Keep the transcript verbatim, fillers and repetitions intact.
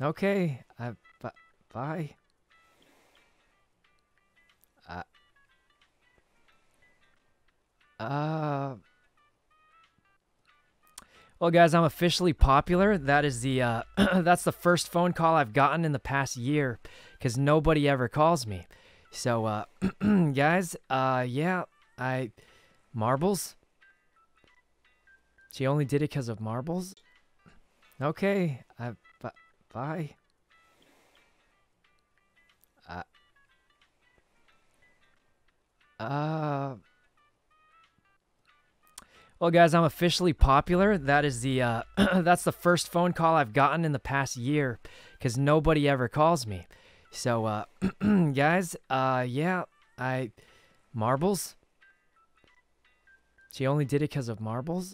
Okay. Uh, b bye. Uh. Uh. Well, guys, I'm officially popular. That is the uh, that's the first phone call I've gotten in the past year, because nobody ever calls me. So, uh, guys, uh, yeah, I marbles. She only did it because of marbles. Okay, uh, b bye. Uh. Uh. Well, guys, I'm officially popular. That is the uh, that's the first phone call I've gotten in the past year, because nobody ever calls me. So, uh, guys, uh, yeah, I marbles. She only did it because of marbles.